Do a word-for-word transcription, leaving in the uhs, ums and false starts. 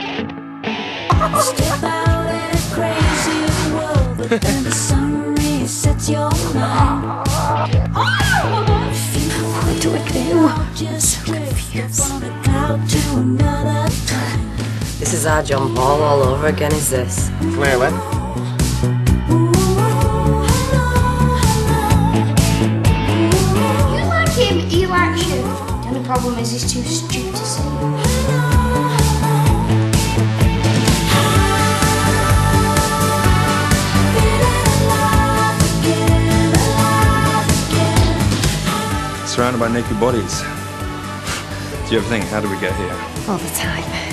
Step out in a crazy world, but then the sun resets your mind. What do I do? I'm so confused. This is our John Paul all over again, is this? Clearly. You like him, he likes you. The only problem is he's too stupid to see. Surrounded by naked bodies. Do you ever think, how did we get here? All the time.